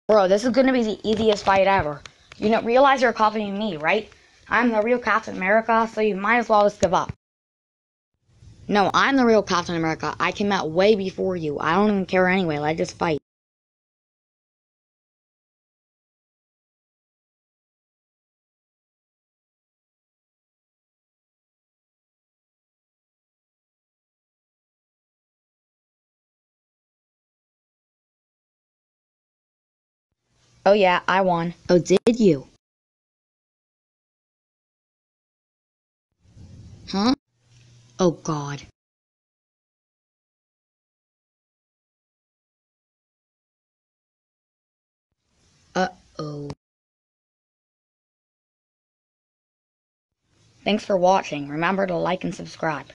Bro, this is gonna be the easiest fight ever. You don't realize you're copying me, right? I'm the real Captain America, so you might as well just give up. No, I'm the real Captain America. I came out way before you. I don't even care anyway. Let's just fight. Oh yeah, I won. Oh, did you? Huh? Oh god. Uh-oh. Thanks for watching. Remember to like and subscribe.